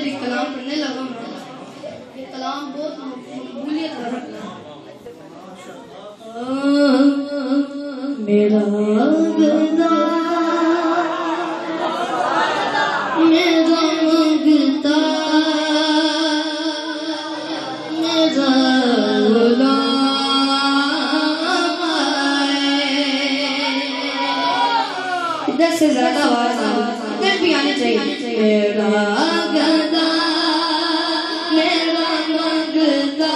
चौधरी कलाम पढ़ने लगा मैं। ये कलाम बहुत मकबूलियत रखता है। मेरा गदा मेरा मंगता मेरा इधर से ज्यादा आवाज इधर भी आनी चाहिए। मेरा गदा मेरा मंगता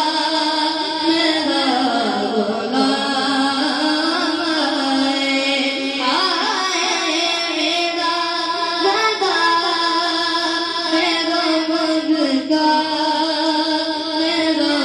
मेरा गुलाम मेरा गदा मेरा मंगता मेरा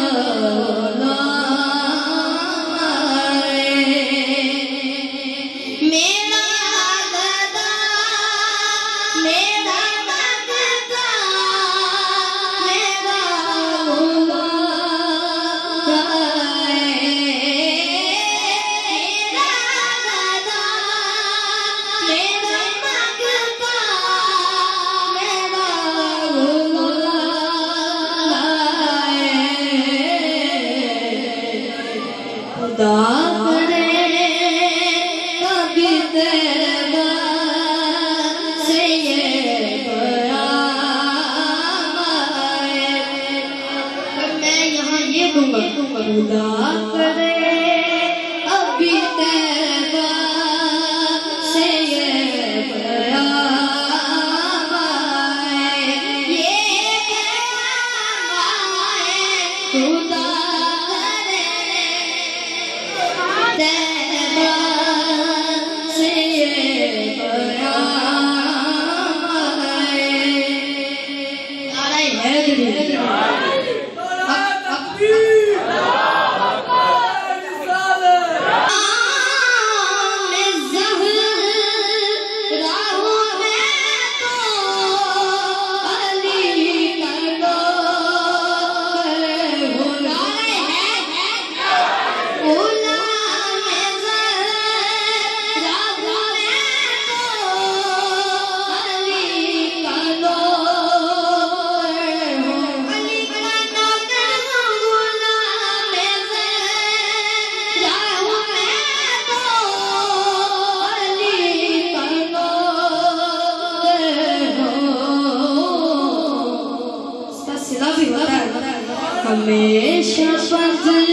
हमेशा फजल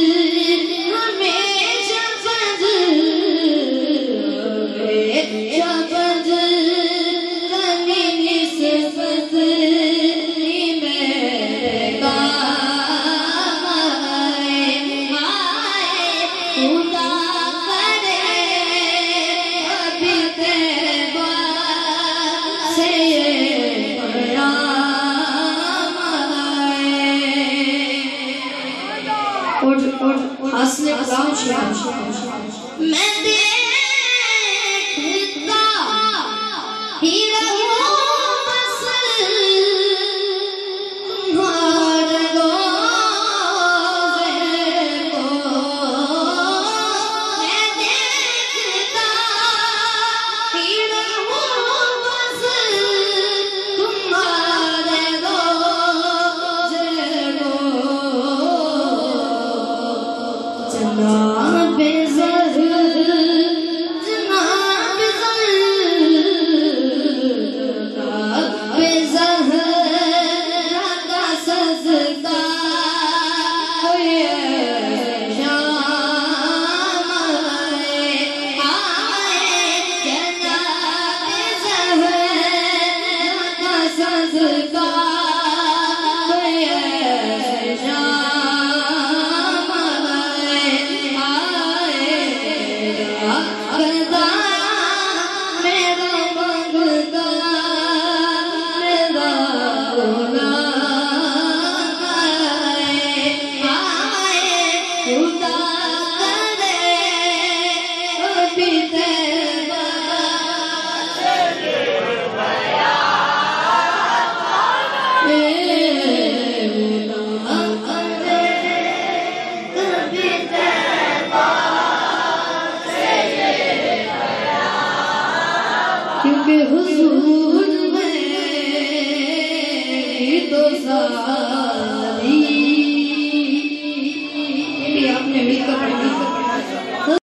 हमेशा फजल हमेशा फजल कहीं से फजल मेरे काम आए खुदा करे अभी तेरे से हंसने का मैं देखता ही रहूं बस तुम्हारे रोज़े को मैं देखता ही रहूं बस तुम्हारे रोज़े को जनाब तो सा